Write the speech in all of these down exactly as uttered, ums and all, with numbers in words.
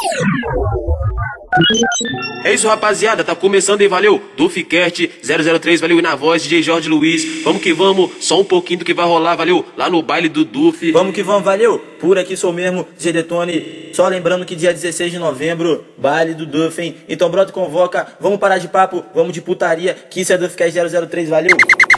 É isso, rapaziada, tá começando aí, valeu? Duficast zero zero três, valeu? E na voz, D J Jorge Luiz. Vamos que vamos, só um pouquinho do que vai rolar, valeu? Lá no baile do Duf. Vamos que vamos, valeu? Por aqui sou mesmo, D J Detone. Só lembrando que dia dezesseis de novembro, baile do Duf, hein? Então brota, convoca, vamos parar de papo, vamos de putaria, que isso é Duficast zero zero três, valeu?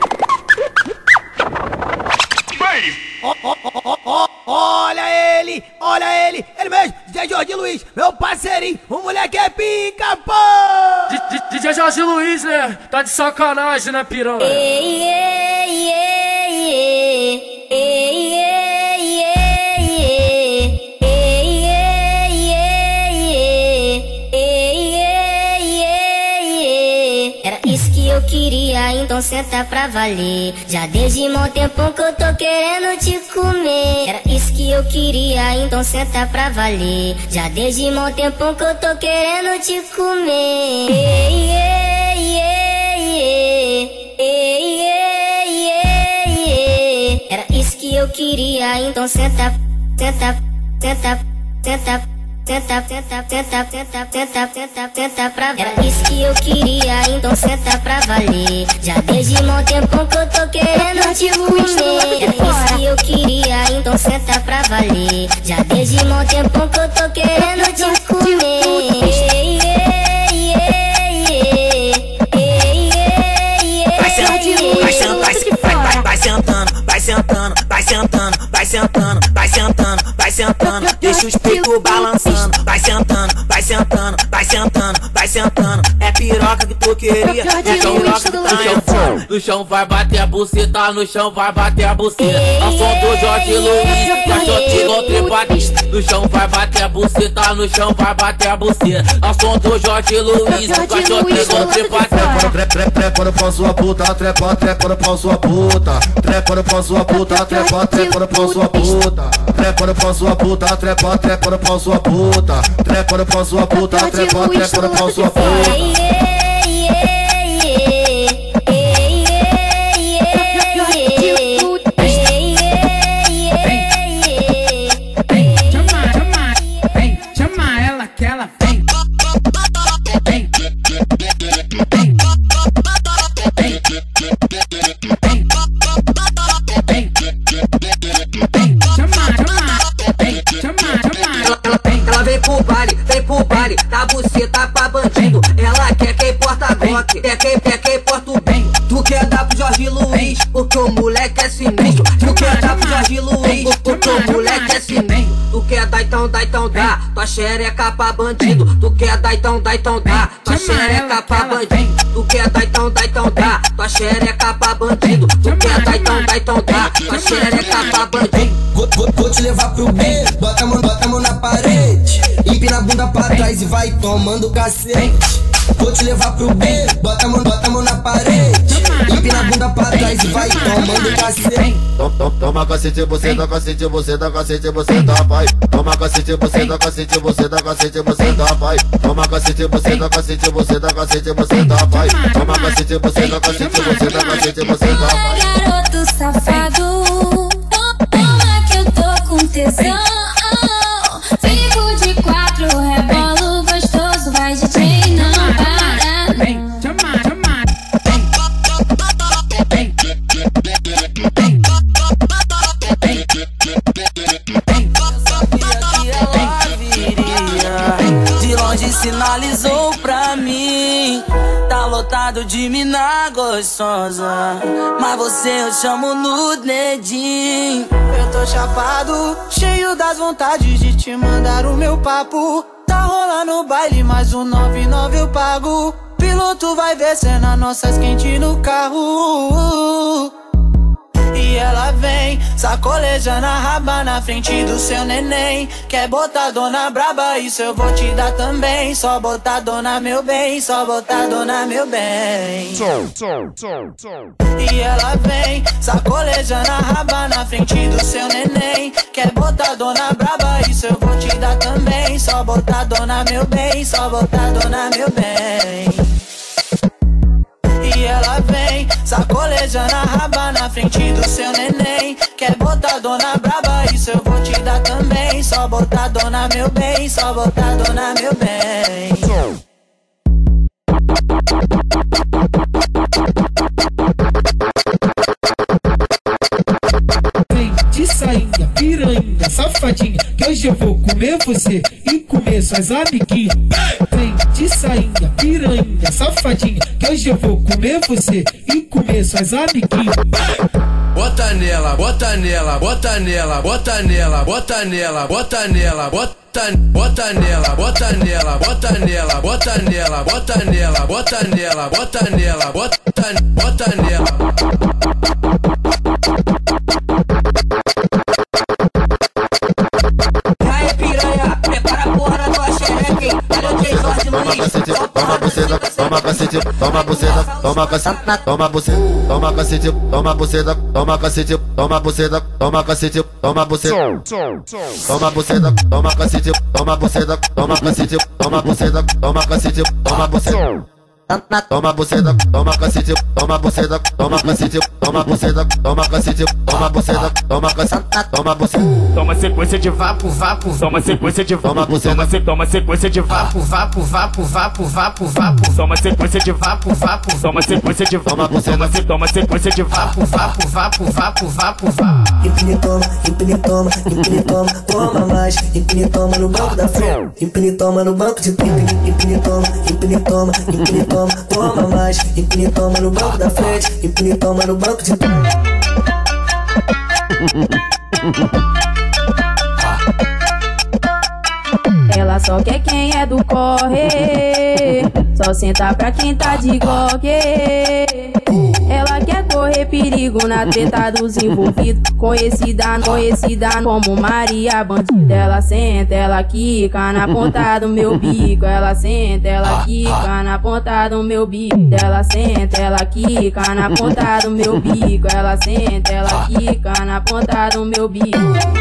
Oh, oh, oh, oh, oh, olha ele, olha ele, ele mesmo, D J Jorge Luiz, meu parceirinho, o moleque é pica, pô! D J Jorge Luiz, né? Tá de sacanagem, né, piranha? Ei, ei, ei, ei, ei, ei, ei, ei, ei, ei, era isso que eu queria, então senta pra valer. Já desde mó tempão que eu tô querendo te comer. Era isso que eu queria, então senta pra valer. Já desde mó tempão que eu tô querendo te comer. Ei, ei, ei, ei, ei, ei, ei. Era isso que eu queria, então senta, senta, senta, senta. Senta, senta, senta, senta, senta, senta, senta pra valer. Era isso que eu queria, então senta pra valer. Já desde mó tempão que eu tô querendo te comer. Era isso que eu queria, então senta pra valer. Já desde mó tempão que eu tô querendo te comer. Ei, ei, ei, ei, ei, vai sentando, vai sentando, vai, vai, vai sentando, vai sentando, vai sentando, vai sentando, vai sentando, vai sentando, deixa os peitos balançando, vai sentando, vai sentando, vai sentando, vai sentando, é piroca que tu queria, é piroca que tá chão. No chão vai bater a buceta, no chão vai bater a buceta. A som do Jorge Luiz, caixote igual trepadista. No chão vai bater a buceta, no chão vai bater a buceta. A som do Jorge Luiz, caixote igual trepadista. Trepa, trepa no pau sua puta, trepa, trepa no pau sua puta. Trepa no pau sua puta, trepa, trepa no pau sua puta. Trepa no pau sua puta, trepa, trepa no pau sua puta. Trepa no pau sua puta, trepa, trepa no pau sua puta. Dá buceta pra bandido, ela quer quem porta Glock, quer quem, quer quem porta o bem. Tu quer dar pro Jorge Luiz, porque o moleque é sinistro. Tu quer dar pro Jorge Luiz, porque o moleque é sinistro. Tu quer dar então, dá então dá, tua xereca pra bandido. Tu quer dar então, dá então dá, tua xereca pra bandido. Tu quer dar então, dá então dá, tua xereca pra bandido. Tu quer dar então, dá então dá, tua xereca pra bandido. Vou, vou, vou te levar pro B, bota a mão, bota a mão na parede, empina a bunda pra trás e vai tomando cacete. Vou te levar pro B, bota a mão, bota a mão na parede, empina a bunda pra trás e vai tomando cacete. Toma cacete, você dá cacete, você dá cacete, você dá vai. Toma cacete, você dá cacete, você dá cacete, você dá vai. Toma cacete, você dá cacete, você dá cacete, você dá vai. Toma cacete, você dá cacete, você dá cacete, você dá vai. Garoto safado, toma que eu tô com tesão. Fico de quatro, rebolo gostoso, vai de trem, não para. Vem, chama, chama. Vem, de longe sinalizou pra mim, tá lotado de mina gostosa, mas você eu chamo no dedinho. Eu tô chapado, cheio das vontades de te mandar o meu papo. Tá rolando o baile, mais um nove e nove eu pago. Piloto vai descendo as nossas quentes no carro. E ela vem, sacolejando a raba na frente do seu neném. Quer botar dona braba, isso eu vou te dar também. Só botar dona meu bem, só botar dona meu bem. E ela vem, sacolejando a raba na frente do seu neném. Quer botar dona braba, isso eu vou te dar também. Só botar dona meu bem, só botar dona meu bem. E ela vem, sacolejando a raba na frente do seu neném. Quer botar dona braba, isso eu vou te dar também. só botar dona meu bem, só botar dona meu bem. Vem de sainha, piranha, safadinha, que hoje eu vou comer você e comer suas amiguinhas. Vem de sainha, piranha, safadinha, que hoje eu vou comer você e comer suas amiguinhas. Bota nela, bota nela, bota nela, bota nela, bota nela, bota nela, bota bota nela, bota nela, bota nela, bota nela, bota nela, bota nela, bota nela, bota bota nela. E aí, piranha, prepara a porra da tua xereca, hein? Olha o J Jorge Luiz. Toma buceta, toma cacete, toma buceta, toma cacete, toma buceta, toma cacete, toma buceta, toma cacete, toma buceta, toma cacete, toma buceta, toma buceta, toma cacete, toma buceta, toma cacete, toma buceta, toma cacete, toma buceta. Toma buceta, toma cacete, toma buceta, toma cacete, toma buceta, toma cacete, toma buceta, toma cacete, toma buceta. Toma sequência de vapo, vapo, toma sequência de toma buceta, toma, se, toma sequência de vapo, vapo, vapo, vapo, vapo, vapo, toma sequência de vapo, vapo, toma sequência de toma buceta, toma, se, toma sequência de vapo, vapo, vapo, vapo, vapo, vapo. Empine toma, empine toma, empine toma, toma mais, empine toma no banco da frente, empine toma no banco de empine, empine toma, empine toma, empine toma, toma mais, empine toma no banco da frente, empine toma no banco de Ela só quer quem é do corre, só senta pra quem tá de glock. Ela quer correr perigo na treta dos envolvidos, conhecida, conhecida como Maria Bandida. Ela senta, ela quica na ponta do meu bico. Ela senta, ela quica na ponta do meu bico. Ela senta, ela quica na ponta do meu bico. Ela senta, ela quica na ponta do meu bico.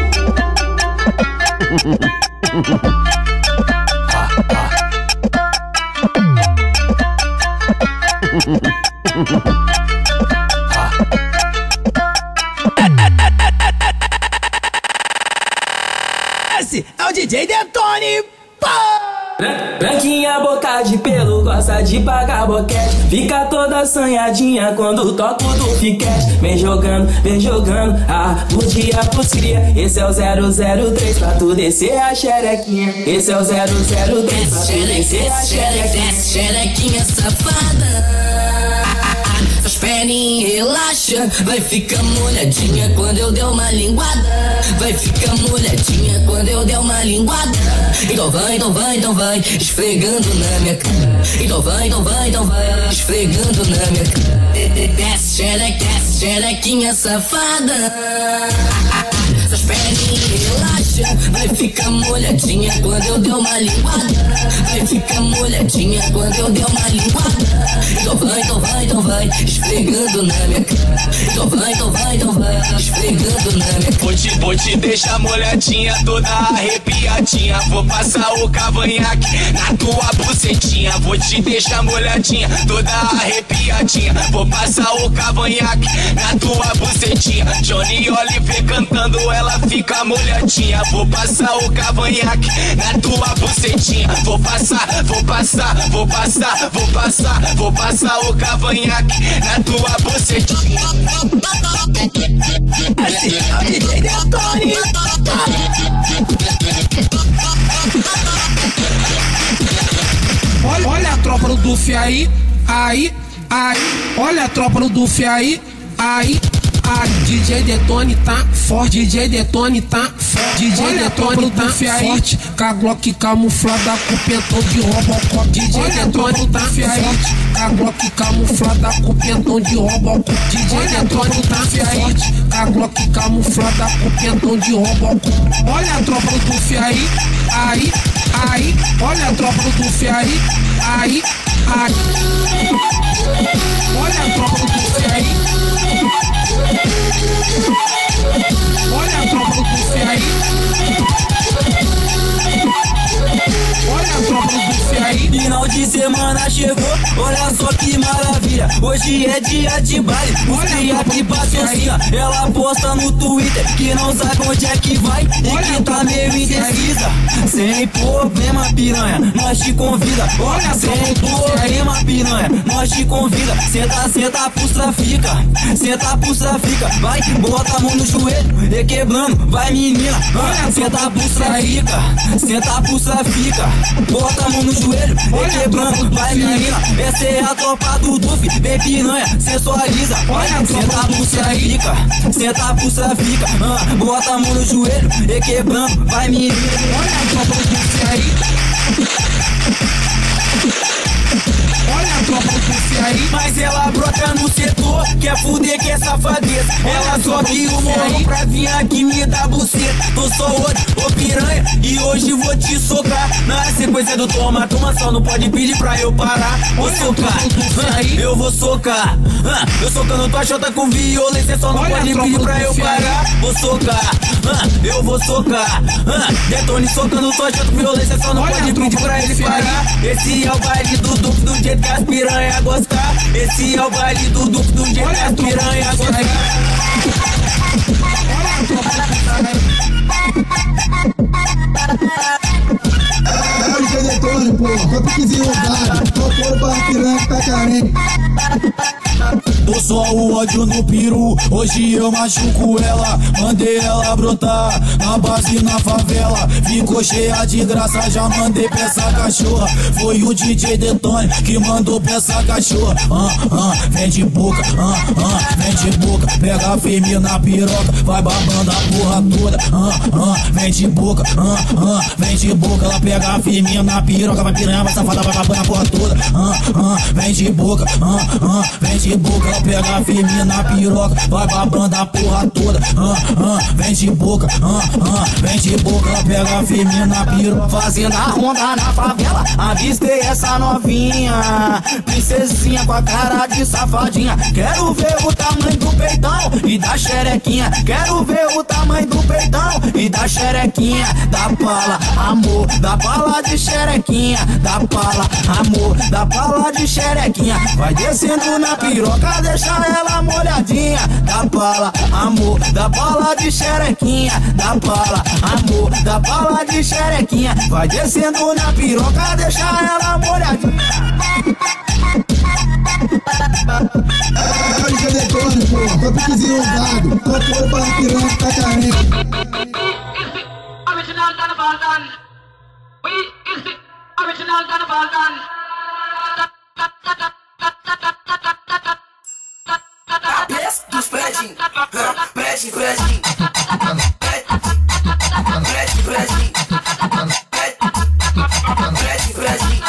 Esse é o D J Detone. Branquinha, boca de pelo, gosta de pagar boquete. Fica toda assanhadinha quando toco do fiquete. Vem jogando, vem jogando, ah, por dia, por dia. Esse é o zero zero três pra tu descer a xerequinha. Esse é o zero zero três pra tu descer a xerequinha. Xerequinha safada, suas perninhas relaxa, vai ficar molhadinha quando eu der uma linguada. Vai ficar molhadinha quando eu der uma linguada. Então vai, então vai, então vai, esfregando na minha cara. Então vai, então vai, então vai, esfregando na minha cara. Desce, xereca, desce, xerequinha safada. Suas perninhas relaxa, vai ficar molhadinha quando eu der uma linguada. Vai ficar molhadinha quando eu der uma linguada. Então vai, então vai, então vai, esfregando na minha cara. Então vai, então vai, então vai, esfregando na minha cara. Vou te, vou te deixar molhadinha, toda arrepiadinha. Vou passar o cavanhaque na tua bucetinha. Vou te deixar molhadinha, toda arrepiadinha. Vou passar o cavanhaque na tua bucetinha. Johnny Oliver cantando, ela fica molhadinha. Vou passar o cavanhaque na tua bucetinha. Vou passar, vou passar, vou passar, vou passar, vou passar o cavanhaque na tua bucetinha. Esse é o D J Detone. Olha, olha a tropa do Duff aí, aí, aí. Olha a tropa do Duff aí, aí. Ah, D J Detone tá forte, D J Detone tá forte, D J Detone tá forte, com a Glock camuflada com pentão de Robocop. D J Detone tá forte, com a Glock camuflada com pentão de Robocop. D J Detone tá forte, com a Glock camuflada com pentão de Robocop. Olha a tropa do Duff aí, aí, aí. Olha a tropa do Duff aí, aí, aí. Olha a tropa do Duff aí. Olha a tropa do Duff aí. Olha a tropa do Duff aí. E não Final de semana chegou, olha só que maravilha. Hoje é dia de baile, os cria que patrocina. Ela posta no Twitter que não sabe onde é que vai e que tá meio indecisa. Sem problema, piranha, nós te convida. Olha, sem problema, piranha, nós te convida. Senta, senta pros trafica, senta pros trafica. Vai, bota a mão no joelho, requebrando, vai menina. Ah, senta pros trafica, senta pros trafica. Bota a mão no joelho, requebrando, vai menina. Essa é a tropa do Duff, vem piranha, sensualiza. Olha, senta pros trafica, senta pros trafica. Ah, bota a mão no joelho, requebrando, vai menina. Olha a tropa do Duff aí. Olha a tropa do Duff aí. Mas ela brota no setor, quer fuder, quer safadeza. Ela sobe o morro pra vir aqui me dar buceta. Tô só hoje, ô piranha, e hoje vou te socar. Na sequência do toma, toma só, não pode pedir pra eu parar. Vou socar, ah, eu vou socar. ah, Eu socando tua chota com violência, só não Olha pode pedir pra eu parar. Vou socar, ah, eu vou socar. ah, Detone socando tua chota com violência, só não Olha pode pedir pra ele parar. Esse é o baile do Duff, do jeito que as piranha gostar. Esse é o baile do Duff, do jeito que as piranha gostar. É o Gedetone, pô, foi piquezinho usado. Tô por pra piranha que tá carente. Tô só o ódio no peru, hoje eu machuco ela. Mandei ela brotar na base na favela. Ficou cheia de graça, já mandei pra essa cachorra. Foi o D J Detone que mandou pra essa cachorra. ah, ah, Vem de boca, ah, ah, vem de boca. Pega firme na piroca, vai babando a porra toda. ah, ah, Vem de boca, ah, ah, vem de boca. Ela pega firme na piroca, vai piranha, vai safada, vai babando a porra toda. ah, ah, Vem de boca, ah, ah, vem de boca. Ela pega firme na piroca, vai babando a porra toda. ah, ah, Vem de boca, ah, ah, vem de boca. Ela pega firme na piroca. Fazendo a ronda na favela, avistei essa novinha, princesinha com a cara de safadinha. Quero ver o tamanho do peitão e da xerequinha. Quero ver o tamanho do peitão e da xerequinha. Da pala, amor, da pala de xerequinha. Da pala, amor, da pala de xerequinha. Vai descendo na piroca, deixa ela molhadinha. Da pala, amor, da pala de xerequinha. Da pala, amor, da pala de xerequinha. Vai descendo na piroca, deixa ela molhadinha. É o Gedetone, pô, foi piquezinho usado. Tô por pra piranha que tá carente. Original Carnival done. We is the original Carnival done. Cabeça dos prédios, prédio, prédio, prédio, prédio, prédio, prédio.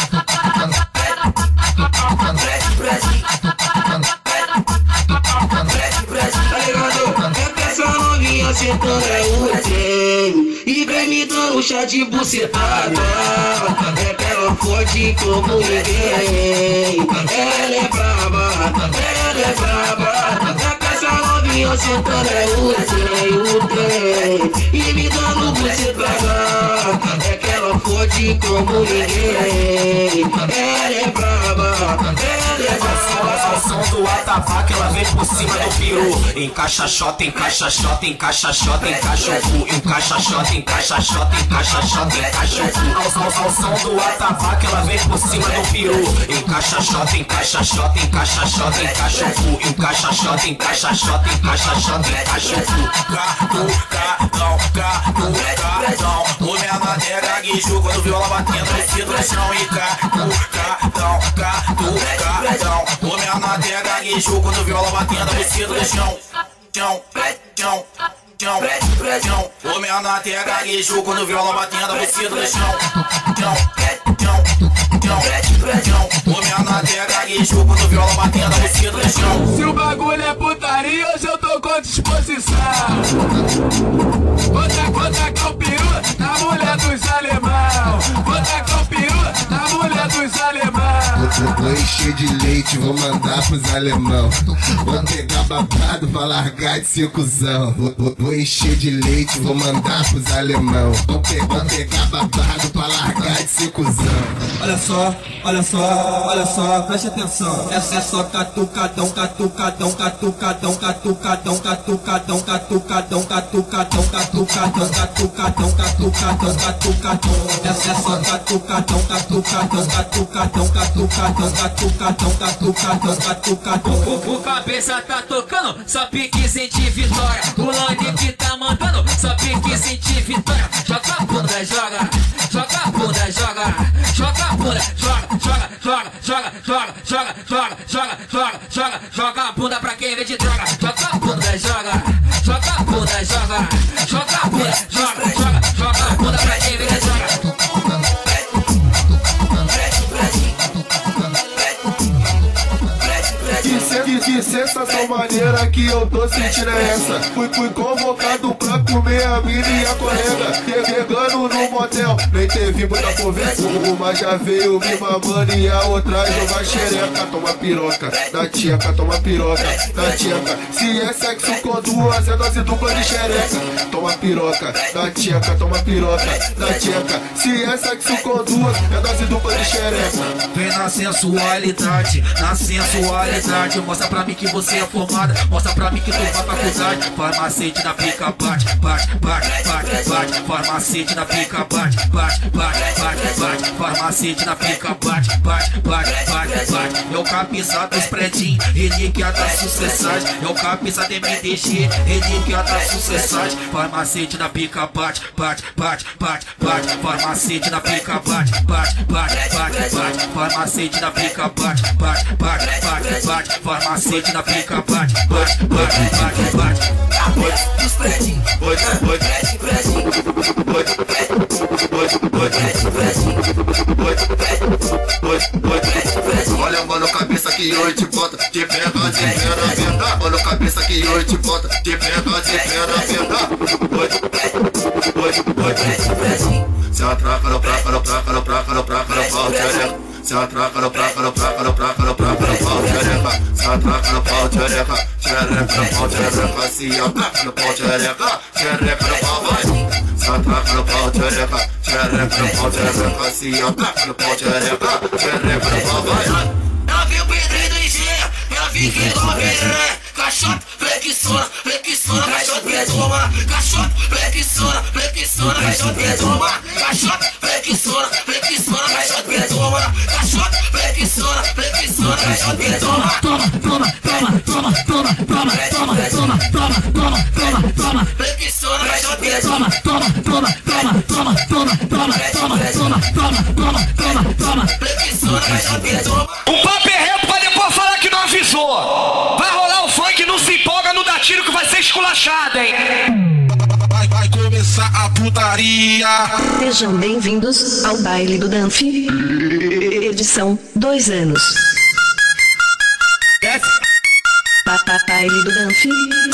Sentando é o treino e vem me dando chá de bucetada. É que ela fode como ninguém. Ela é braba, ela é braba. Na casa novinha sentando é o treino, o treino e me dando bucetada. É que ela fode como ninguém. Ela é braba, ela é braba. Ao som do atabaque, ela vem por cima do peru. Encaixa xota, encaixa xota, encaixa xota, encaixa o cu. Encaixa xota, encaixa xota, encaixa xota, encaixa o cu. Ao, ao, ao som do atabaque, ela vem por cima do peru. Encaixa xota, encaixa xota, encaixa xota, encaixa o cu. Encaixa xota, encaixa xota, encaixa xota, encaixa o cu. Catu, cadão, catu, cadão. O menor nega guiju quando viola batendo esse no chão. E catu, cadão, catu, cadão. O menor nega guiju quando viola batendo esse no chão. Chão, chão, chão, chão. O menor nega guiju quando viola batendo esse no chão. Chão, chão, chão, chão. O menor nega guiju quando viola batendo esse no chão. Se o bagulho é putaria, hoje eu tô com disposição. Vou tacar o peru na mulher dos alemão. Vou tacar o peru na mulher dos alemão. Vou encher de leite, vou mandar pros alemão. Vou pegar babado pra largar de ser cuzão. Vou, vou, vou encher de leite, vou mandar pros alemão. Vou pegar, vou pegar babado pra largar de ser cuzão. olha só, olha só, olha só, preste atenção. Essa é só catucadão, catucadão, catucadão, catucadão, catucadão, catucadão, catucadão, catucadão, catucadão, catucadão, catucadão. Essa é só catucadão, catucadão, catucadão, catucadão, catucadão, catucadão, catucadão. O cabeça tá tocando, só pique sentir vitória. O Lorde que tá mandando, só pique sentir vitória. Joga a bunda, joga, joga a bunda, joga, joga a bunda, joga, joga, joga, joga, joga, joga, joga, joga, joga, joga, joga a bunda pra quem vende droga. Joga a bunda, joga, joga a bunda, joga, joga a bunda, joga, joga, joga a bunda pra quem vende droga. Que, que sensação maneira que eu tô sentindo é essa. Fui, fui convocado pra comer a mina e a correga. Chegando no motel, nem teve muita conversa. Uma já veio me mamando e a outra jogar xereca. Toma piroca, da tcheca, toma piroca, da tcheca. Se é sexo com duas, é dose dupla de xereca. Toma piroca, da tcheca, toma piroca, da tcheca. Se é sexo com duas, é dose dupla de xereca. Vem na sensualidade, na sensualidade. Mostra pra mim que você é formada, mostra pra mim que tu vai pra faculdade. Farmacete na pica, bate, bate, bate, bate, bate. Farmacete na pica, bate, bate, bate, bate, bate. Farmacete na pica, bate, bate, bate, bate, bate. É o cabeça dos predinhos, relíquia da sucessagem. É o cabeça de M D G, relíquia da sucessagem. Farmacete na pica, bate, bate, bate, bate, bate. Farmacete na pica, bate, bate, bate, bate, bate. Farmacete na pica, bate, bate, bate, bate, bate. Farmacete na pica, bate, bate, bate, bate, bate. Bate dos predinhos, bate, bate, predinho, bate, bate, predinho, bate, bate, predinho. Olha, mano, cabeça que eu te bota, te pega, te pega, venda. Mano, cabeça que eu te bota, te pega, te pega, venda. Bate, bate, bate, predinho. Se atraca no praca, no praca, no praca, no praca, no pau, tchereca. Se atraca no praca, no praca, no praca, no praca, no pau, tchereca. Se atraca no pau, tchereca, tchereca no pau, tchereca. Se atraca no pau, tchereca, tchereca no pau, vai. Se atraca no pau, tchereca, tchereca no pau, tchereca. Se atraca no pau, tchereca, tchereca no pau, vai. Ela viu o pedrinho do engenho, ela viu que igual a veré. Caixote, flexiona, flexiona, caixote, pedoma. Caixote, flexiona, flexiona, caixote, pedoma. Caixote, flexiona, flexiona, caixote, pedoma. Caixote, flexiona, flexiona, caixote, pedoma. Toma, toma, toma, toma, toma, toma, toma, toma, toma, toma, toma, toma. Flexiona, caixote, pedoma. Toma, toma, toma, toma, toma, toma, toma, toma, toma, toma, toma, toma, toma. Flexiona, caixote, pedoma. O papo é reto pra depois falar que não avisou. Vai rolar o funk, não se empolga, não dá tiro que vai ser esculachado, hein? Vai, vai começar a putaria. Sejam bem-vindos ao baile do Danf. Edição dois anos. Pa, pa, baile do Danf.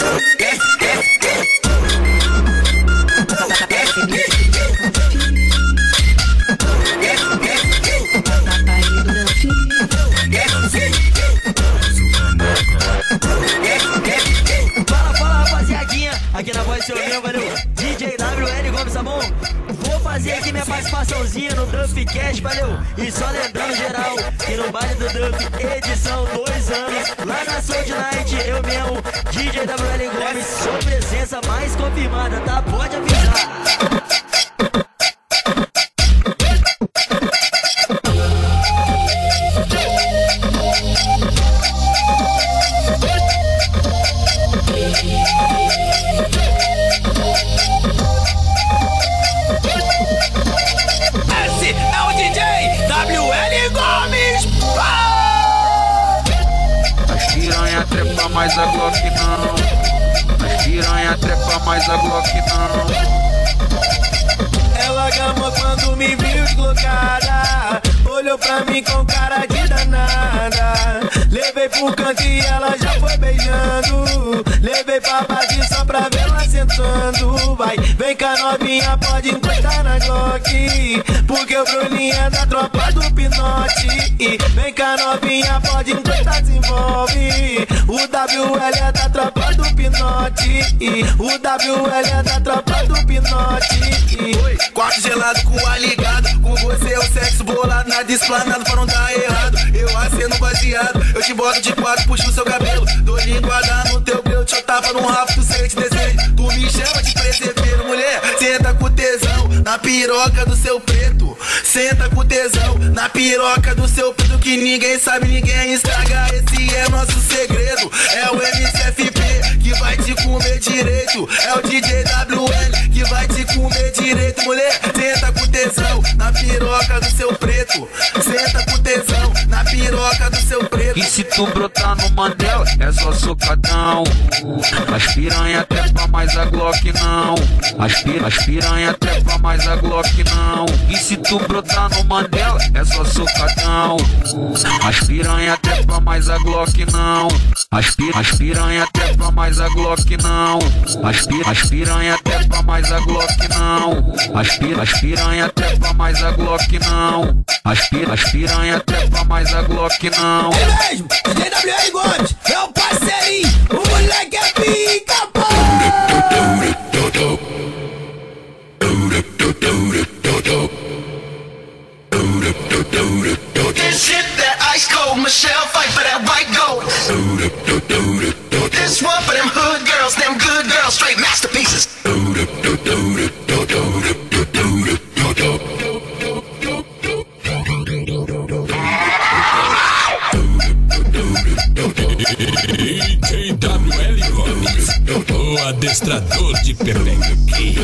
Fala, fala, rapaziadinha, aqui na voz do seu meu, valeu? D J W L Gomes, tá bom? Vou fazer aqui minha participaçãozinha no Duffcast, valeu? E só lembrando geral, que no baile do Duff, edição dois anos, lá na Sound Night, eu mesmo, D J W L Gomes, sua presença mais confirmada, tá? Pode avisar. Esse é o D J W L Gomes. As piranha trepa, mas a Glock não. As piranha trepa, mas a Glock não. Ela gamou quando me viu deslocada, olhou pra mim com cara de danada. Levei pro canto e ela já foi beijando. Levei pra base só pra ver ela sentando. Vai, vem cá novinha, pode encostar na Glock, porque o Bruninho é da tropa do Pinote. E vem cá novinha, pode encostar, se envolve. O W L é da tropa do Pinote. E o W L é da tropa do Pinote. Oi, quarto gelado com ar ligado. Com você é o sexo bolado, nada explanado pra não dar errado. Eu acendo baseado, eu te boto de quatro, puxo o seu cabelo. Dou linguada no teu grelo, te tapa no rabo, tu sente desejo. Tu me chama de presepeiro, mulher, senta com tesão na piroca do seu preto. Senta com tesão na piroca do seu preto, que ninguém sabe, ninguém estraga. Esse é nosso segredo, é o M C F P que vai te comer direito. É o D J W L que vai te comer direito. Mulher, senta com tesão na piroca do seu preto. Senta com tesão na piroca do seu preto. E se tu brotar no Mandela, é só socadão. As piranha trepa, mais a Glock não. As, pir as piranha trepa, mais a Glock não. E se tu brotar no Mandela, é só socadão. As piranha trepa, mais a Glock não. As, pi as piranha trepa, mais a Glock não. As, pi as piranha trepa, mais a Glock não. As, pi as piranha trepa, mais a Glock não. As, pi as piranha trepa, mais a Glock não. Ele mesmo, D J W L Gomes, é o parceirinho, o moleque é pica, pô. This shit that ice cold, Michelle fight for that white gold. This one for them hood girls, them good girls, straight masterpieces. D J W L Gomes, o adestrador de pepequinha.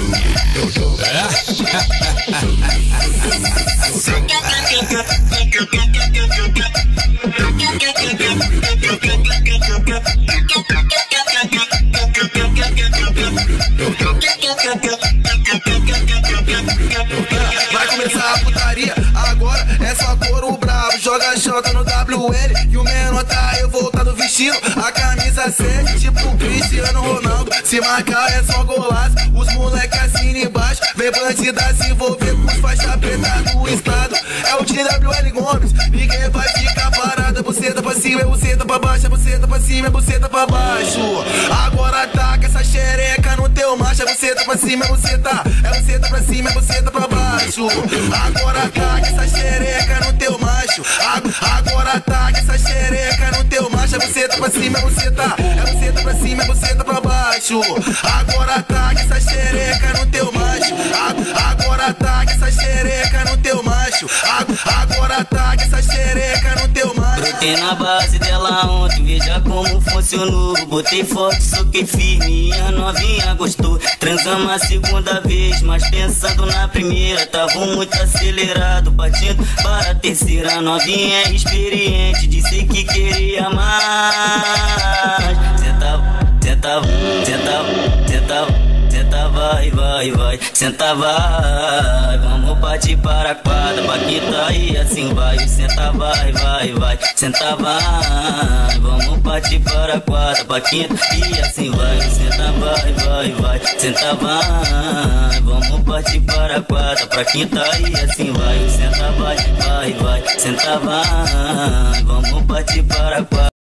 Vai começar a putaria, agora é só couro bravo. Joga chota no W L e o menor tá revoltado, vestindo a camisa sete, tipo Cristiano Ronaldo. Se marcar é só golaço, os moleque assinam embaixo. Vem bandida se envolver com os faixa preta do estado. É o D W L Gomes, ninguém vai ficar parado. Buceta pra cima, é buceta pra baixo, é buceta pra cima, é buceta pra baixo. Agora ataca essa xereca no teu macho. É buceta pra cima, é buceta, é buceta pra cima, é buceta pra baixo. Agora ataca essa xereca no teu macho. Agora ataca essa xereca no teu macho. É buceta pra cima, é buceta, é buceta pra cima, é buceta pra baixo. Agora ataca essa xereca no teu macho. Agora ataca essa xereca no teu macho. Agora ataca essa xereca no teu macho. Brotei na base dela ontem, veja como funcionou. Botei forte, soquei firme e a novinha gostou. Transamos a segunda vez, mas pensando na primeira, tava muito acelerado, partindo para a terceira. Novinha é experiente, disse que queria mais. Senta, senta, senta, senta. Senta, vai, vai, vai, senta, vai. Vamos partir para a quadra, Paquita e assim vai. Senta, vai, vai, vai, senta, vai. Vamos partir para a quadra, Paquita e assim vai. Senta, vai, vai, vai, senta, vai. Vamos partir para a quadra, Paquita e assim vai. Senta, vai, vai, vai, senta, vai. Vamos partir para a quadra.